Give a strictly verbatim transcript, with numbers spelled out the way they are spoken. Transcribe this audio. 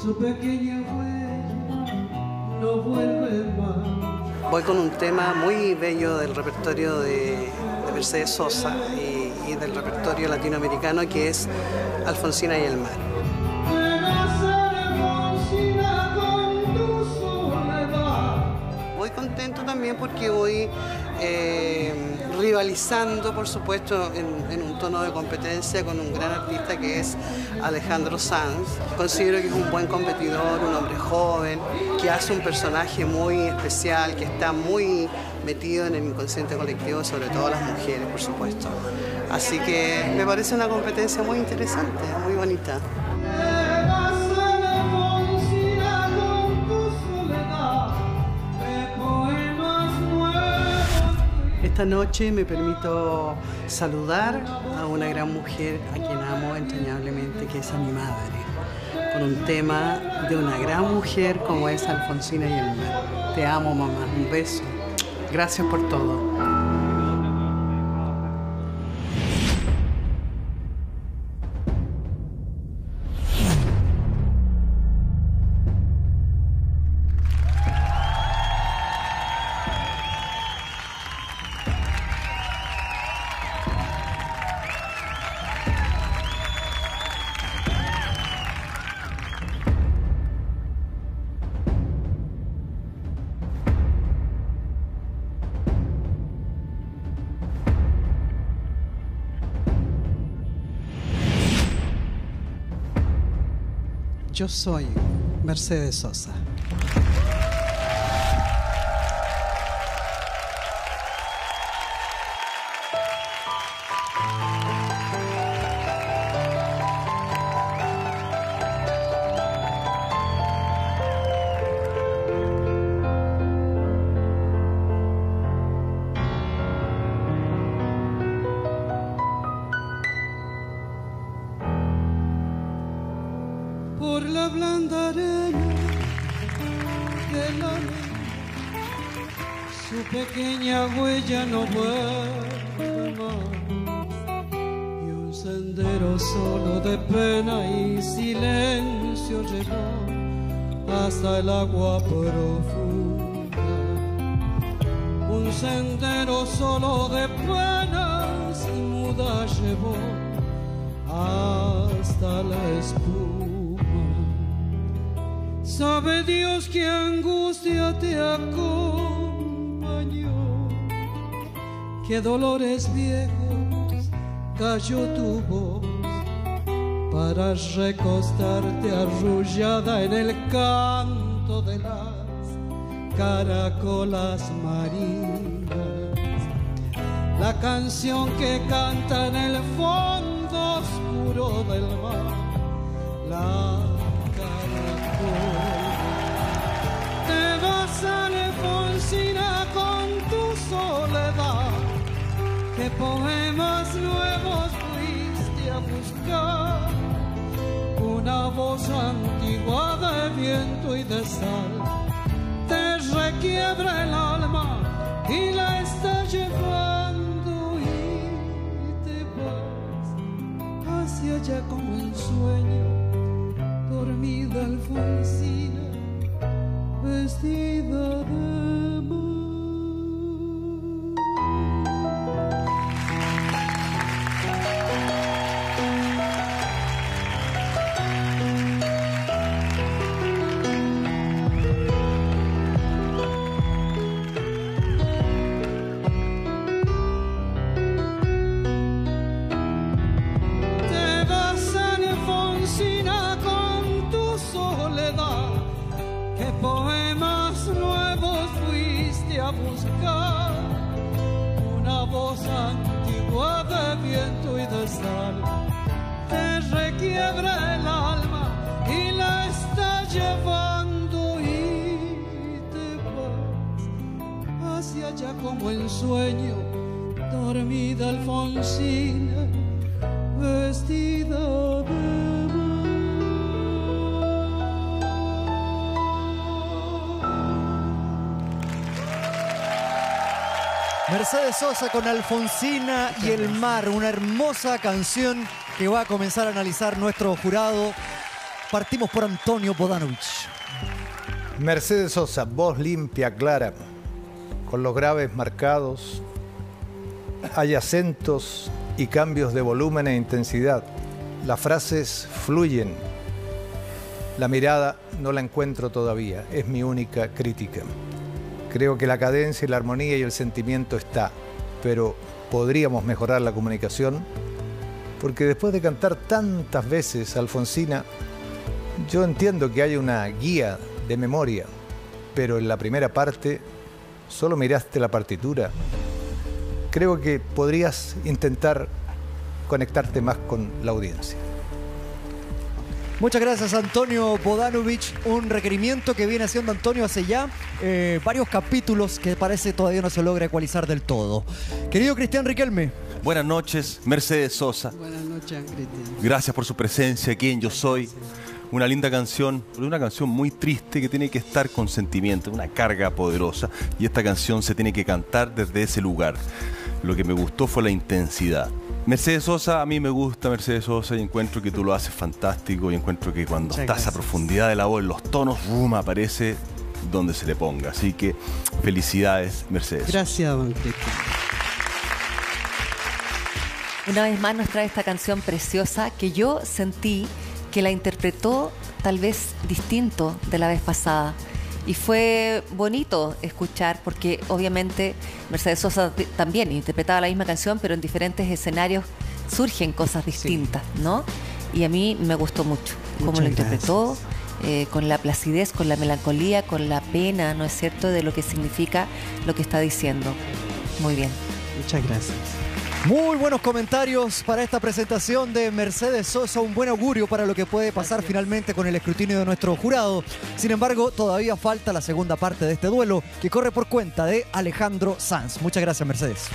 su pequeña huella no vuelve más. Voy con un tema muy bello del repertorio de, de Mercedes Sosa y, y del repertorio latinoamericano, que es Alfonsina y el mar. Voy contento también porque voy eh, rivalizando, por supuesto, en, en un tono de competencia con un gran artista que es Alejandro Sanz. Considero que es un buen competidor, un hombre joven, que hace un personaje muy especial, que está muy metido en el inconsciente colectivo, sobre todo las mujeres, por supuesto. Así que me parece una competencia muy interesante, muy bonita. Esta noche me permito saludar a una gran mujer a quien amo entrañablemente, que es a mi madre, con un tema de una gran mujer como es Alfonsina y el mar. Te amo, mamá. Un beso. Gracias por todo. Yo soy Mercedes Sosa. Por la blanda arena de la ley, su pequeña huella no vuelve más, y un sendero solo de pena y silencio llevó hasta el agua profunda. Un sendero solo de penas y muda llevó hasta la espuma. Sabe Dios qué angustia te acompañó, qué dolores viejos cayó tu voz para recostarte arrullada en el canto de las caracolas marinas. La canción que canta en el fondo oscuro del mar, la te vas, Alfonsina, con tu soledad. ¿Qué poemas nuevos fuiste a buscar? Una voz antigua de viento y de sal te requiebra el alma y la está llevando, y te vas hacia allá como en sueño. Dormida Alfonsina, vestida de mar. Te vas, Alfonsina, con tu soledad. ¿Qué poemas nuevos fuiste a buscar? Una voz antigua de viento y de sal te requiebra el alma y la está llevando, y te vas hacia allá como en sueño. Dormida Alfonsina, vestida de Mercedes Sosa con Alfonsina y el mar, una hermosa canción que va a comenzar a analizar nuestro jurado. Partimos por Antonio Bodanovich. Mercedes Sosa, voz limpia, clara, con los graves marcados. Hay acentos y cambios de volumen e intensidad. Las frases fluyen. La mirada no la encuentro todavía, es mi única crítica. Creo que la cadencia y la armonía y el sentimiento está, pero podríamos mejorar la comunicación, porque después de cantar tantas veces Alfonsina, yo entiendo que hay una guía de memoria, pero en la primera parte solo miraste la partitura. Creo que podrías intentar conectarte más con la audiencia. Muchas gracias, Antonio Bodanovich. Un requerimiento que viene haciendo Antonio hace ya eh, varios capítulos que parece todavía no se logra ecualizar del todo. Querido Cristian Riquelme. Buenas noches, Mercedes Sosa. Buenas noches, Cristian. Gracias por su presencia aquí en Yo Soy. Una linda canción, una canción muy triste que tiene que estar con sentimiento, una carga poderosa. Y esta canción se tiene que cantar desde ese lugar. Lo que me gustó fue la intensidad. Mercedes Sosa, a mí me gusta Mercedes Sosa y encuentro que tú lo haces fantástico y encuentro que cuando Muchas estás gracias. a profundidad de la voz, los tonos, boom, aparece donde se le ponga. Así que felicidades, Mercedes. Gracias, don Cristian. Una vez más nos trae esta canción preciosa que yo sentí que la interpretó tal vez distinto de la vez pasada. Y fue bonito escuchar porque obviamente Mercedes Sosa también interpretaba la misma canción, pero en diferentes escenarios surgen cosas distintas, sí, ¿no? Y a mí me gustó mucho cómo Muchas lo interpretó, eh, con la placidez, con la melancolía, con la pena, ¿no es cierto?, de lo que significa lo que está diciendo. Muy bien. Muchas gracias. Muy buenos comentarios para esta presentación de Mercedes Sosa, un buen augurio para lo que puede pasar Gracias. finalmente con el escrutinio de nuestro jurado. Sin embargo, todavía falta la segunda parte de este duelo que corre por cuenta de Alejandro Sanz. Muchas gracias, Mercedes.